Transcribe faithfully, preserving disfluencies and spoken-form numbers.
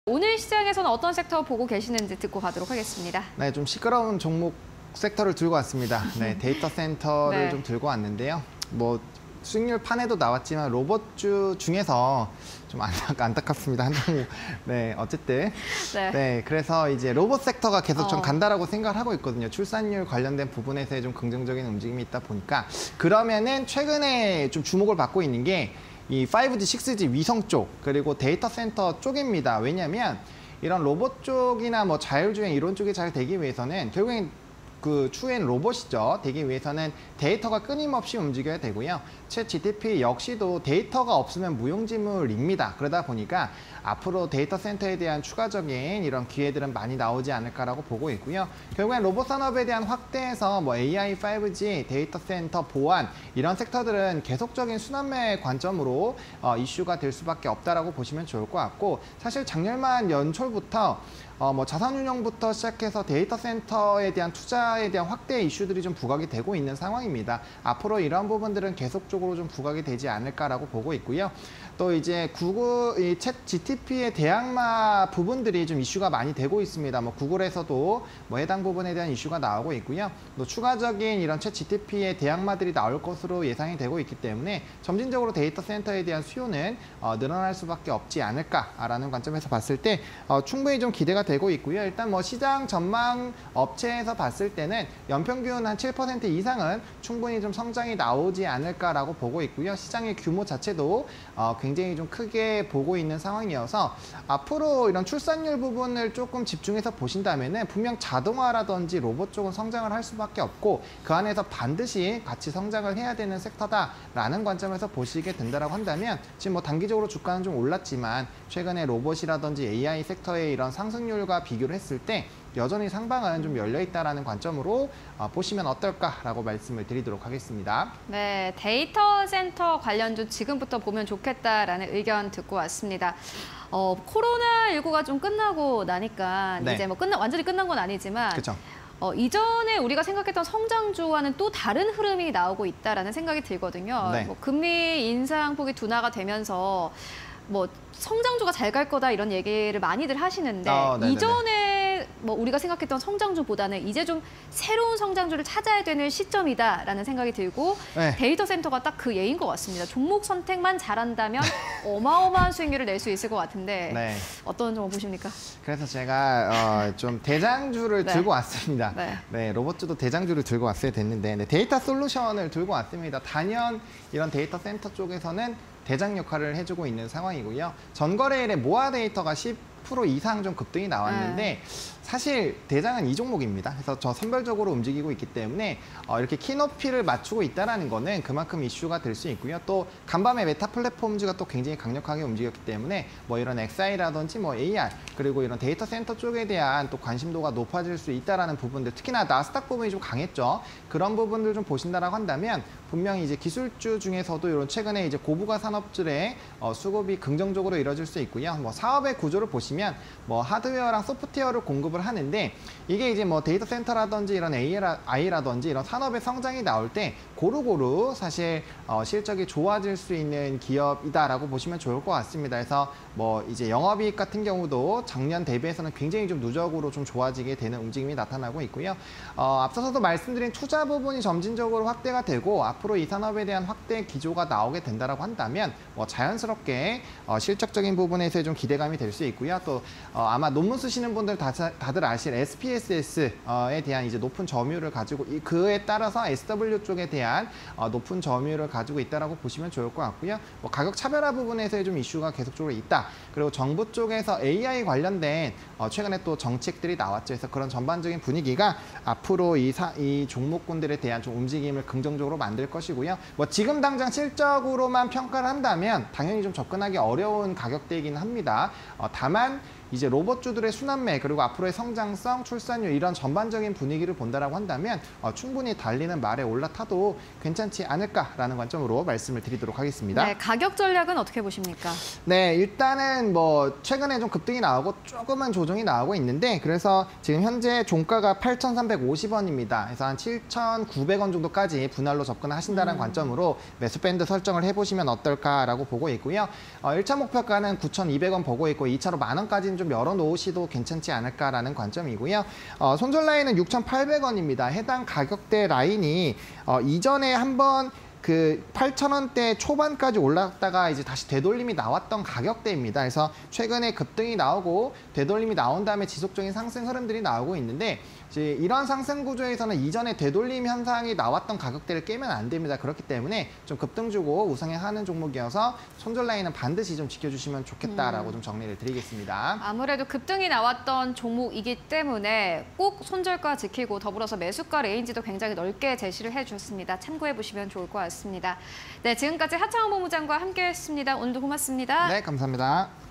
오늘 시장에서는 어떤 섹터 보고 계시는지 듣고 가도록 하겠습니다. 네, 좀 시끄러운 종목 섹터를 들고 왔습니다. 네, 데이터 센터를 네. 좀 들고 왔는데요. 뭐 수익률 판에도 나왔지만 로봇주 중에서 좀 안타, 안타깝습니다. 한동우. 네, 어쨌든 네. 네, 그래서 이제 로봇 섹터가 계속 좀 어. 간다라고 생각을 하고 있거든요. 출산율 관련된 부분에서의 좀 긍정적인 움직임이 있다 보니까 그러면은 최근에 좀 주목을 받고 있는 게 이 파이브지, 식스지 위성 쪽 그리고 데이터 센터 쪽입니다. 왜냐하면 이런 로봇 쪽이나 뭐 자율주행 이런 쪽이 잘 되기 위해서는 결국엔 그 추후엔 로봇이죠. 되기 위해서는 데이터가 끊임없이 움직여야 되고요. 챗 지티피 역시도 데이터가 없으면 무용지물입니다. 그러다 보니까 앞으로 데이터 센터에 대한 추가적인 이런 기회들은 많이 나오지 않을까라고 보고 있고요. 결국엔 로봇 산업에 대한 확대에서 뭐 에이아이, 파이브지, 데이터 센터, 보안 이런 섹터들은 계속적인 순환매 관점으로 어, 이슈가 될 수밖에 없다라고 보시면 좋을 것 같고, 사실 작년만 연초부터 어, 뭐 자산운용부터 시작해서 데이터 센터에 대한 투자에 대한 확대 이슈들이 좀 부각이 되고 있는 상황입니다. 앞으로 이런 부분들은 계속적으로 좀 부각이 되지 않을까라고 보고 있고요. 또 이제 구글, 이 챗 지티피의 대항마 부분들이 좀 이슈가 많이 되고 있습니다. 뭐 구글에서도 뭐 해당 부분에 대한 이슈가 나오고 있고요. 또 추가적인 이런 챗 지티피의 대항마들이 나올 것으로 예상이 되고 있기 때문에 점진적으로 데이터 센터에 대한 수요는 어, 늘어날 수밖에 없지 않을까라는 관점에서 봤을 때 어, 충분히 좀 기대가 되고 있고요. 일단 뭐 시장 전망 업체에서 봤을 때는 연평균 한 칠 퍼센트 이상은 충분히 좀 성장이 나오지 않을까라고 보고 있고요. 시장의 규모 자체도 어, 굉장히 좀 크게 보고 있는 상황이어서 앞으로 이런 출산율 부분을 조금 집중해서 보신다면은 분명 자동화라든지 로봇 쪽은 성장을 할 수밖에 없고 그 안에서 반드시 같이 성장을 해야 되는 섹터다라는 관점에서 보시게 된다라고 한다면 지금 뭐 단기적으로 주가는 좀 올랐지만 최근에 로봇이라든지 에이아이 섹터의 이런 상승률과 비교를 했을 때 여전히 상방은 좀 열려있다라는 관점으로 어, 보시면 어떨까라고 말씀을 드리도록 하겠습니다. 네, 데이터 센터 관련주 지금부터 보면 좋겠다라는 의견 듣고 왔습니다. 어, 코로나십구가 좀 끝나고 나니까 네. 이제 뭐 끝나 완전히 끝난 건 아니지만 그렇죠. 어, 이전에 우리가 생각했던 성장주와는 또 다른 흐름이 나오고 있다라는 생각이 들거든요. 네. 뭐 금리 인상폭이 둔화가 되면서 뭐 성장주가 잘 갈 거다 이런 얘기를 많이들 하시는데 어, 이전에 뭐 우리가 생각했던 성장주보다는 이제 좀 새로운 성장주를 찾아야 되는 시점이다라는 생각이 들고 네. 데이터 센터가 딱 그 예인 것 같습니다. 종목 선택만 잘한다면 어마어마한 수익률을 낼 수 있을 것 같은데 네. 어떤 점을 보십니까? 그래서 제가 어, 좀 대장주를 네. 들고 왔습니다. 네. 네, 로봇주도 대장주를 들고 왔어야 됐는데 네, 데이터 솔루션을 들고 왔습니다. 단연 이런 데이터 센터 쪽에서는 대장 역할을 해주고 있는 상황이고요. 전거래일에 모아 데이터가 십 퍼센트 이상 좀 급등이 나왔는데 네. 사실 대장은 이 종목입니다. 그래서 저 선별적으로 움직이고 있기 때문에 어, 이렇게 키높이를 맞추고 있다는 거는 그만큼 이슈가 될 수 있고요. 또 간밤에 메타 플랫폼주가 또 굉장히 강력하게 움직였기 때문에 뭐 이런 엑스아이라든지 뭐 에이알 그리고 이런 데이터 센터 쪽에 대한 또 관심도가 높아질 수 있다는 부분들, 특히나 나스닥 부분이 좀 강했죠. 그런 부분들 좀 보신다라고 한다면 분명히 이제 기술주 중에서도 이런 최근에 이제 고부가 산업들의 어, 수급이 긍정적으로 이뤄질 수 있고요. 뭐 사업의 구조를 보시면 뭐 하드웨어랑 소프트웨어를 공급을 하는데 이게 이제 뭐 데이터 센터라든지 이런 에이아이라든지 이런 산업의 성장이 나올 때 고루고루 사실 어, 실적이 좋아질 수 있는 기업이다라고 보시면 좋을 것 같습니다. 그래서 뭐 이제 영업이익 같은 경우도 작년 대비해서는 굉장히 좀 누적으로 좀 좋아지게 되는 움직임이 나타나고 있고요. 어, 앞서서도 말씀드린 투자 부분이 점진적으로 확대가 되고 앞으로 이 산업에 대한 확대 기조가 나오게 된다라고 한다면 뭐 자연스럽게 어, 실적적인 부분에서 좀 기대감이 될 수 있고요. 또 어, 아마 논문 쓰시는 분들 다, 다들 아실 에스피에스에스에 대한 이제 높은 점유율을 가지고 이, 그에 따라서 에스더블유 쪽에 대한 어, 높은 점유율을 가지고 있다라고 보시면 좋을 것 같고요. 뭐 가격 차별화 부분에서의 좀 이슈가 계속적으로 있다. 그리고 정부 쪽에서 에이아이 관련된 어, 최근에 또 정책들이 나왔죠. 그래서 그런 전반적인 분위기가 앞으로 이, 사, 이 종목군들에 대한 좀 움직임을 긍정적으로 만들 것이고요. 뭐 지금 당장 실적으로만 평가를 한다면 당연히 좀 접근하기 어려운 가격대이긴 합니다. 어, 다만 이제 로봇주들의 순환매 그리고 앞으로의 성장성, 출산율 이런 전반적인 분위기를 본다라고 한다면 어, 충분히 달리는 말에 올라타도 괜찮지 않을까라는 관점으로 말씀을 드리도록 하겠습니다. 네, 가격 전략은 어떻게 보십니까? 네, 일단은 뭐 최근에 좀 급등이 나오고 조금은 조정이 나오고 있는데 그래서 지금 현재 종가가 팔천삼백오십 원입니다. 그래서 한 칠천구백 원 정도까지 분할로 접근하신다는 음. 관점으로 매수 밴드 설정을 해보시면 어떨까라고 보고 있고요. 어, 일 차 목표가는 구천이백 원 보고 있고 이 차로 만 원까지는 라인 좀 열어놓으시도 괜찮지 않을까라는 관점이고요. 어, 손절 라인은 육천팔백 원입니다. 해당 가격대 라인이 어, 이전에 한번 그 팔천 원대 초반까지 올랐다가 이제 다시 되돌림이 나왔던 가격대입니다. 그래서 최근에 급등이 나오고 되돌림이 나온 다음에 지속적인 상승 흐름들이 나오고 있는데 이제 이런 상승 구조에서는 이전에 되돌림 현상이 나왔던 가격대를 깨면 안 됩니다. 그렇기 때문에 좀 급등 주고 우상향하는 종목이어서 손절 라인은 반드시 좀 지켜주시면 좋겠다라고 음. 좀 정리를 드리겠습니다. 아무래도 급등이 나왔던 종목이기 때문에 꼭 손절가 지키고 더불어서 매수가 레인지도 굉장히 넓게 제시를 해주셨습니다. 참고해 보시면 좋을 것 같습니다. 네, 지금까지 하창원 본부장과 함께했습니다. 오늘도 고맙습니다. 네, 감사합니다.